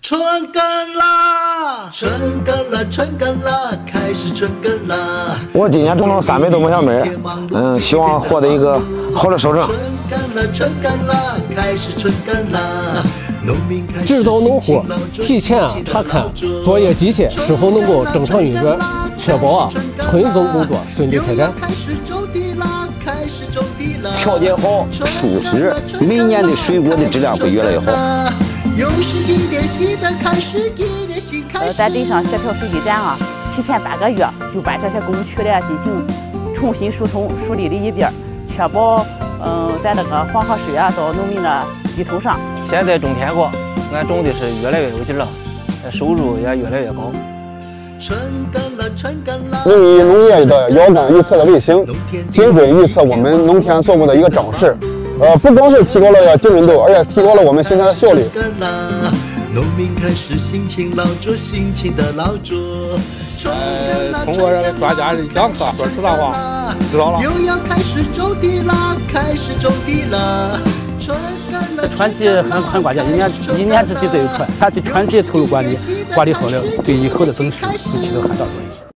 春耕啦，春耕啦，春耕啦，开始春耕啦。 我今年种了300多亩小麦，希望获得一个好的收成。 春耕啦，春耕啦，开始春耕啦。 指导农户提前查看作业机械是否能够正常运转，确保春耕工作顺利开展。 调节好疏枝，每年的水果的质量会越来越好。 在地上协调水基站啊，提前半个月就把这些工区的进行重新疏通梳理了一遍，确保在那个黄河水啊到农民的地头上。 现在种天果，俺种的是越来越有劲了，收入也越来越高。 由于农业的遥感预测的卫星精准预测我们农田作物的一个长势，不光是提高了精准度，而且提高了我们生产的效率。 农民开始辛勤劳作，辛勤的劳作。 通过专家的讲课，说实在话，知道了。 又要开始种地啦，开始种地啦。 春季很关键，一年之计在于春，它是春季投入管理好了，对以后的增收会起到很大作用。